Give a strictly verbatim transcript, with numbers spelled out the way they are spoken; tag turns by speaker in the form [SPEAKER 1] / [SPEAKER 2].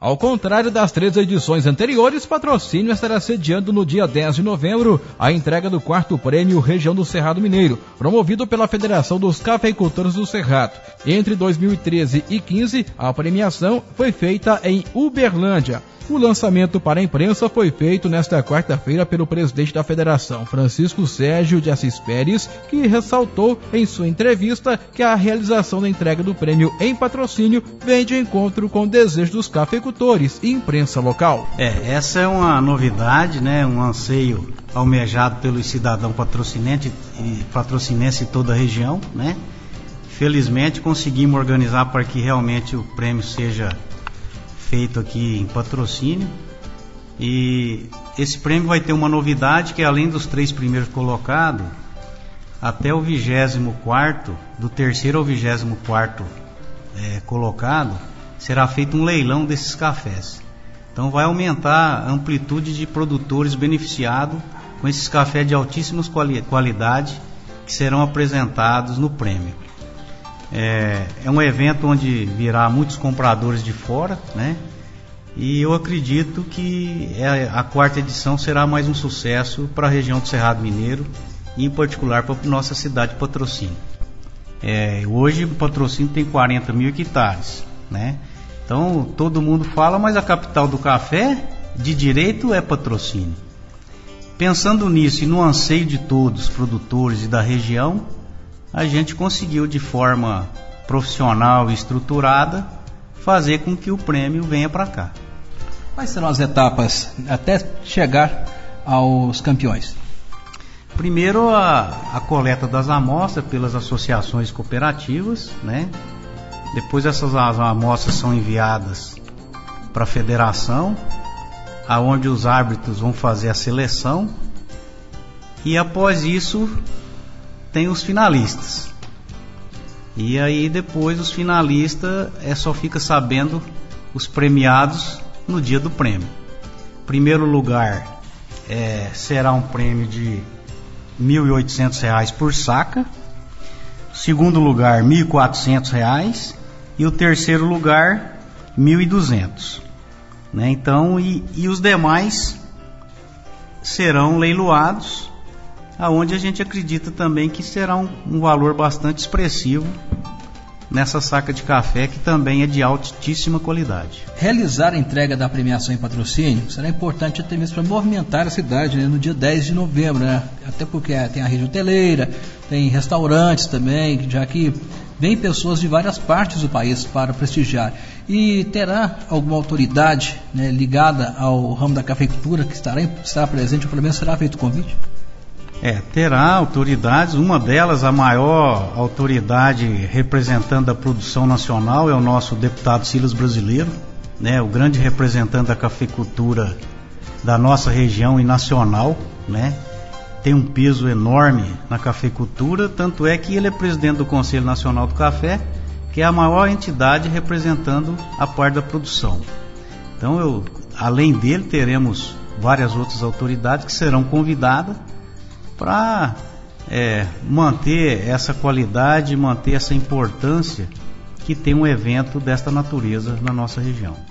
[SPEAKER 1] Ao contrário das três edições anteriores, Patrocínio estará sediando no dia dez de novembro a entrega do quarto prêmio Região do Cerrado Mineiro, promovido pela Federação dos Cafeicultores do Cerrado. Entre dois mil e treze e quinze, a premiação foi feita em Uberlândia. O lançamento para a imprensa foi feito nesta quarta-feira pelo presidente da federação, Francisco Sérgio de Assis Pérez, que ressaltou em sua entrevista que a realização da entrega do prêmio em Patrocínio vem de encontro com o desejo dos cafeicultores e imprensa local.
[SPEAKER 2] É, essa é uma novidade, né, um anseio almejado pelo cidadão patrocinense e patrocinense em toda a região, né? Felizmente conseguimos organizar para que realmente o prêmio seja feito aqui em Patrocínio, e esse prêmio vai ter uma novidade, que além dos três primeiros colocados, até o vigésimo quarto, do terceiro ao vigésimo quarto é, colocado, será feito um leilão desses cafés. Então vai aumentar a amplitude de produtores beneficiados com esses cafés de altíssima quali- qualidade que serão apresentados no prêmio. É, é um evento onde virá muitos compradores de fora, né? E eu acredito que é, a quarta edição será mais um sucesso para a região do Cerrado Mineiro e em particular para a nossa cidade de Patrocínio. É, hoje o Patrocínio tem quarenta mil hectares, né? Então todo mundo fala, mas a capital do café de direito é Patrocínio. Pensando nisso e no anseio de todos os produtores e da região, a gente conseguiu de forma profissional e estruturada fazer com que o prêmio venha para cá.
[SPEAKER 3] Quais serão as etapas até chegar aos campeões?
[SPEAKER 2] Primeiro a, a coleta das amostras pelas associações cooperativas, né? Depois essas as amostras são enviadas para a federação, aonde os árbitros vão fazer a seleção, e após isso tem os finalistas. E aí depois os finalistas é, só fica sabendo os premiados no dia do prêmio. Primeiro lugar é, será um prêmio de mil e oitocentos reais por saca. Segundo lugar, mil e quatrocentos reais. E o terceiro lugar, mil e duzentos. Né? Então, e, e os demais serão leiloados, aonde a gente acredita também que será um, um valor bastante expressivo nessa saca de café, que também é de altíssima qualidade.
[SPEAKER 3] Realizar a entrega da premiação em Patrocínio será importante até mesmo para movimentar a cidade, né, no dia dez de novembro, né? Até porque tem a rede hoteleira, tem restaurantes também, já que vem pessoas de várias partes do país para prestigiar. E terá alguma autoridade, né, ligada ao ramo da cafeicultura que estará, estará presente, ou pelo menos será feito o convite?
[SPEAKER 2] É, terá autoridades, uma delas, a maior autoridade representando a produção nacional é o nosso deputado Silas Brasileiro, né, o grande representante da cafeicultura da nossa região e nacional, né, tem um peso enorme na cafeicultura, tanto é que ele é presidente do Conselho Nacional do Café, que é a maior entidade representando a parte da produção. Então, eu, além dele, teremos várias outras autoridades que serão convidadas para é, manter essa qualidade, manter essa importância que tem um evento desta natureza na nossa região.